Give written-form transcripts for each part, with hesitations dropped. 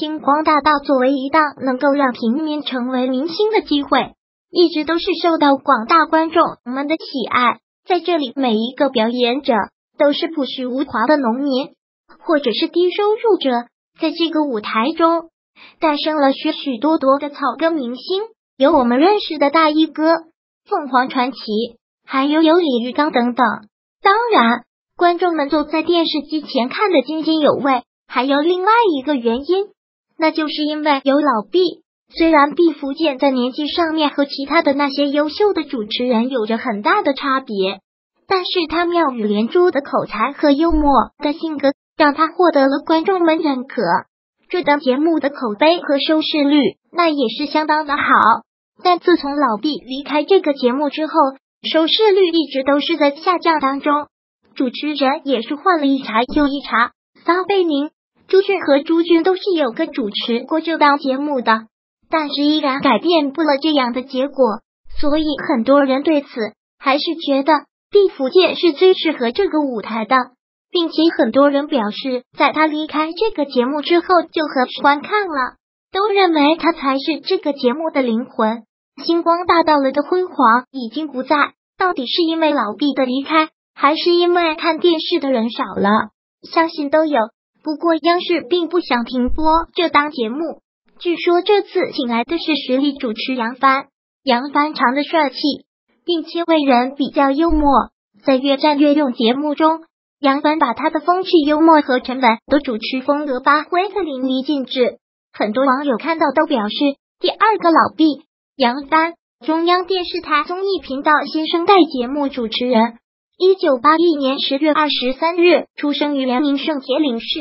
星光大道作为一档能够让平民成为明星的机会，一直都是受到广大观众们的喜爱。在这里，每一个表演者都是朴实无华的农民，或者是低收入者，在这个舞台中诞生了许许多多的草根明星，有我们认识的大衣哥、凤凰传奇，还有李玉刚等等。当然，观众们坐在电视机前看得津津有味，还有另外一个原因，那就是因为有老毕。虽然毕福剑在年纪上面和其他的那些优秀的主持人有着很大的差别，但是他妙语连珠的口才和幽默的性格让他获得了观众们认可。这档节目的口碑和收视率那也是相当的好，但自从老毕离开这个节目之后，收视率一直都是在下降当中，主持人也是换了一茬又一茬。撒贝宁、朱俊和朱军都是有个主持过这档节目的，但是依然改变不了这样的结果，所以很多人对此还是觉得毕福剑是最适合这个舞台的，并且很多人表示在他离开这个节目之后就很观看了，都认为他才是这个节目的灵魂。星光大道了的辉煌已经不在，到底是因为老毕的离开，还是因为看电视的人少了？相信都有，不过央视并不想停播这档节目。据说这次请来的是实力主持杨帆，杨帆长得帅气，并且为人比较幽默，在越战越勇节目中，杨帆把他的风趣幽默和沉稳的主持风格发挥的淋漓尽致。很多网友看到都表示，第二个老毕杨帆，中央电视台综艺频道新生代节目主持人，1981年10月23日出生于辽宁省铁岭市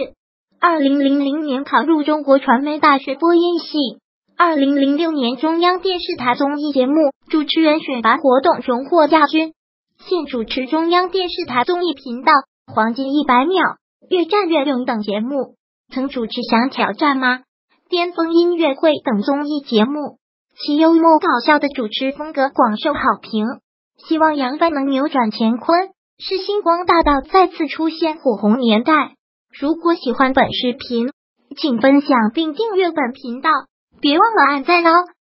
，2000年考入中国传媒大学播音系，2006年中央电视台综艺节目主持人选拔活动荣获亚军，现主持中央电视台综艺频道黄金100秒、越战越勇等节目，曾主持想挑战吗、巅峰音乐会等综艺节目，其幽默搞笑的主持风格广受好评。希望杨帆能扭转乾坤，是星光大道再次出现火红年代。如果喜欢本视频，请分享并订阅本频道，别忘了按赞哦。